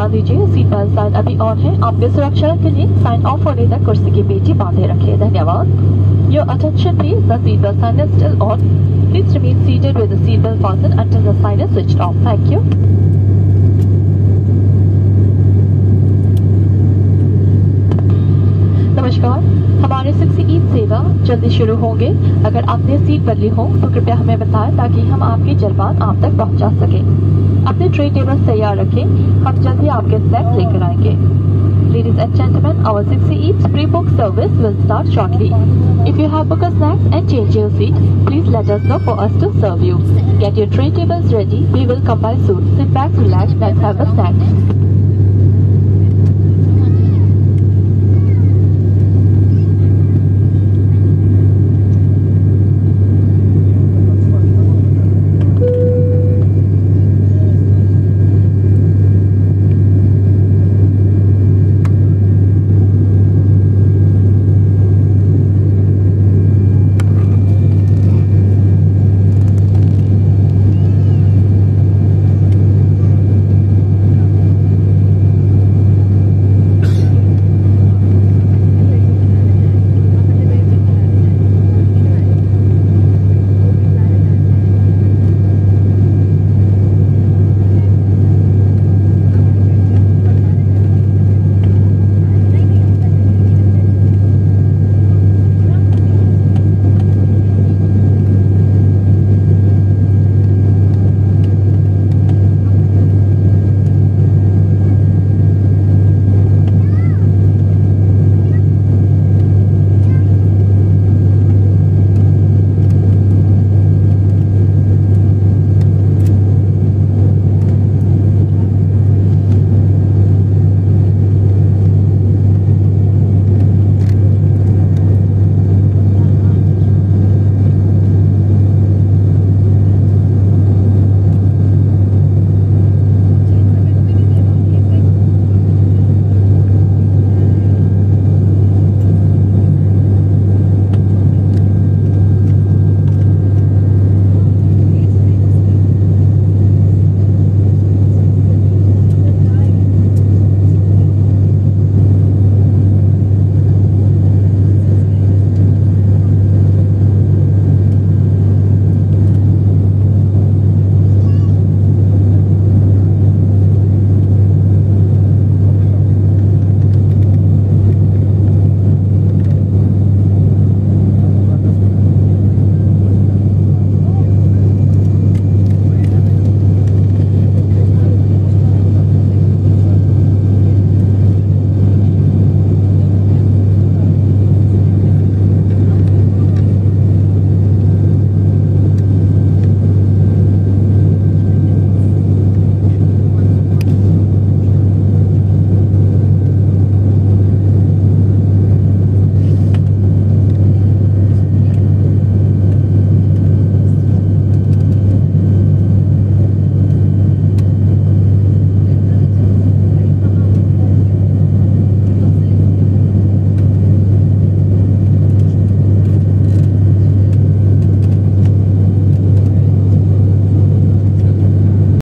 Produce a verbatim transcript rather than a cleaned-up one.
ध्यान दीजिए, seat belt sign अभी ऑन है। आपके सुरक्षा के लिए साइन ऑफ होने तक कुर्सी की पेटी बांधे रखें। धन्यवाद। Your attention please, the seat belt sign is still on. Please remain seated with the seat belt fastened until the sign is switched off. Thank you. नमस्कार, हमारे सिक्स ईद सेवा जल्दी शुरू होंगे। अगर आपने सीट बदली हो तो कृपया हमें बताएं ताकि हम आपकी जलपान आप तक पहुंचा सकें। अपने ट्रे टेबल्स तैयार रखें, हम जल्दी आपके स्नैक्स लेकर आएंगे। Ladies and gentlemen, our sixty Eats pre-book service will start shortly. If you have booked a snacks and changed your seat, please let us know for us to serve you. Get your tray tables ready. We will come by soon. Sit back, relax, and have a snack.